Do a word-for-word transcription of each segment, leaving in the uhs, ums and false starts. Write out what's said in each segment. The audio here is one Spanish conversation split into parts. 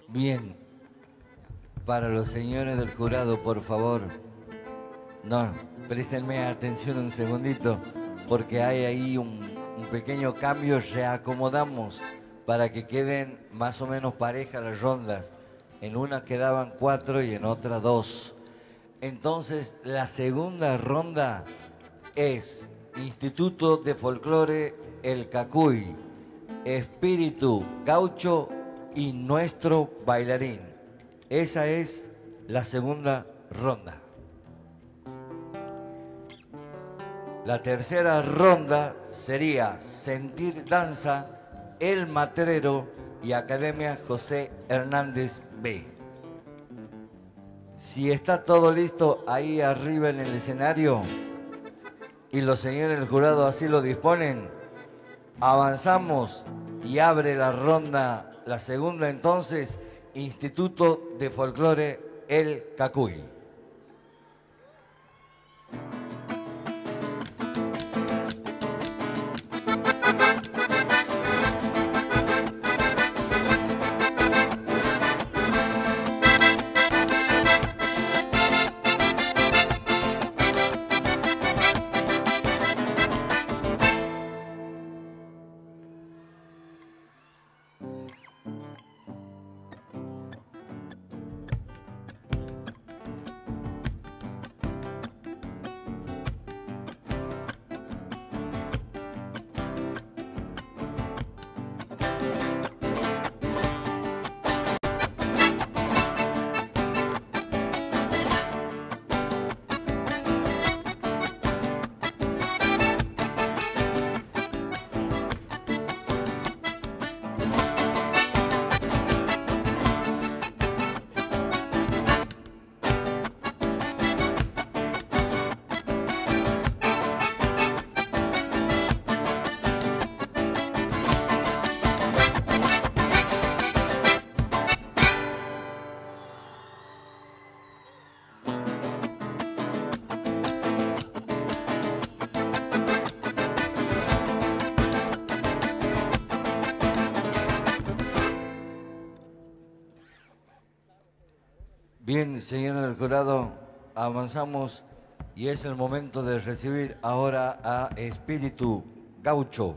Bien, para los señores del jurado, por favor, no, préstenme atención un segundito, porque hay ahí un, un pequeño cambio, reacomodamos para que queden más o menos parejas las rondas. En una quedaban cuatro y en otra dos. Entonces, la segunda ronda es Instituto de Folclore El Cacuy, Espíritu Gaucho y Nuestro Bailarín. Esa es la segunda ronda. La tercera ronda sería Sentir Danza, El Matrero y Academia José Hernández B. Si está todo listo ahí arriba en el escenario y los señores del jurado así lo disponen, avanzamos y abre la ronda, la segunda entonces, Instituto de Folclore El Cacuy. Bien, señor del jurado, avanzamos y es el momento de recibir ahora a Espíritu Gaucho.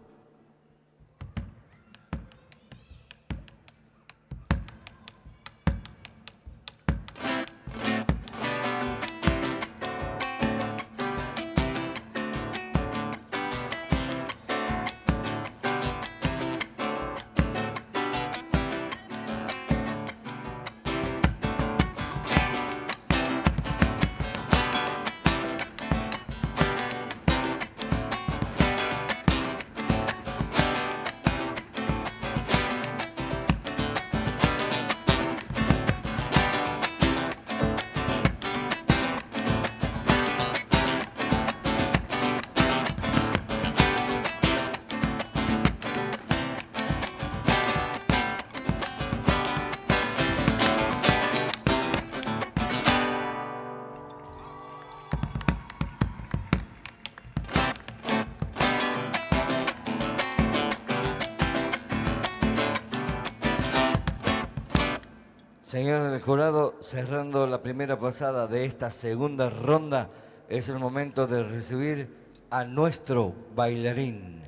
Señores del jurado, cerrando la primera pasada de esta segunda ronda, es el momento de recibir a nuestro bailarín.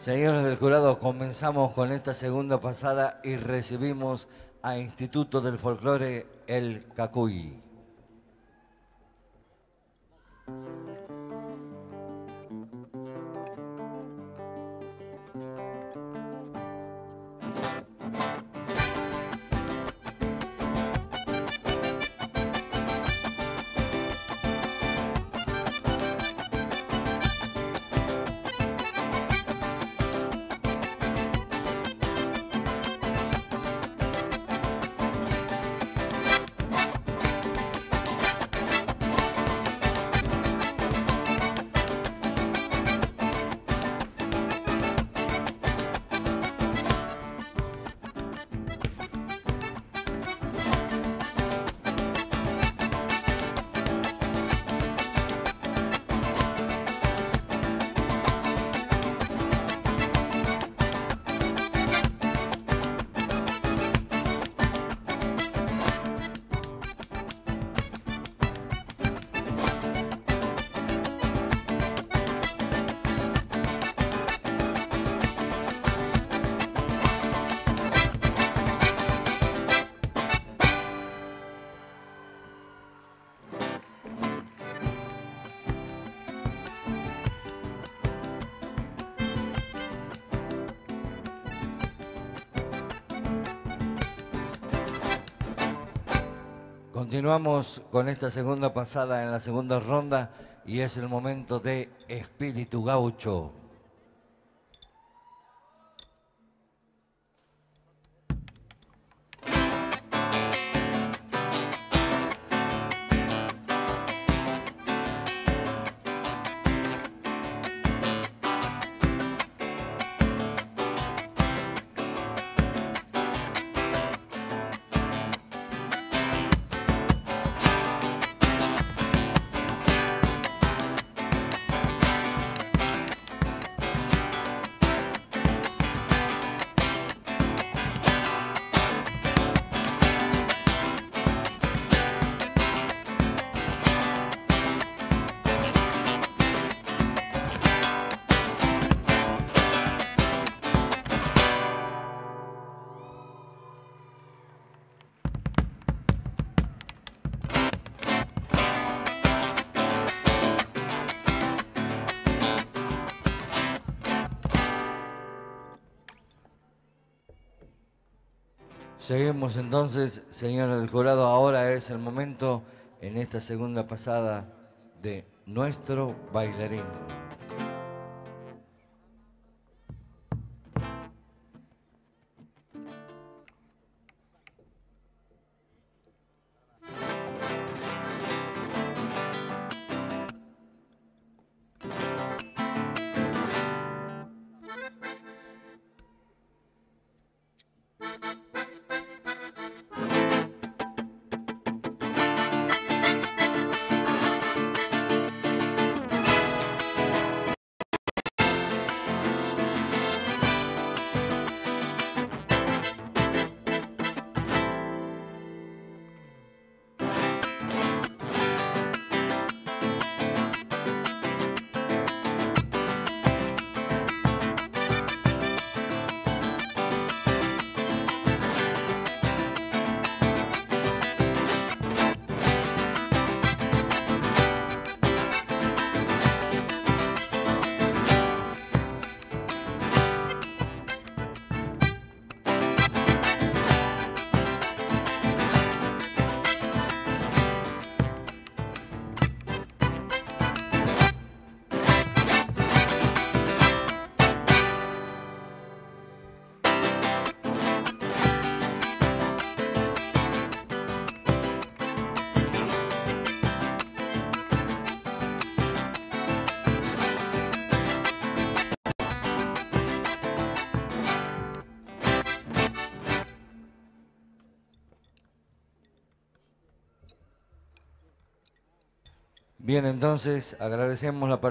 Señores del jurado, comenzamos con esta segunda pasada y recibimos a Instituto del Folclore El Cacuy. Continuamos con esta segunda pasada en la segunda ronda y es el momento de Espíritu Gaucho. Seguimos entonces, señores del jurado. Ahora es el momento en esta segunda pasada de Nuestro Bailarín. Bien, entonces agradecemos la participación.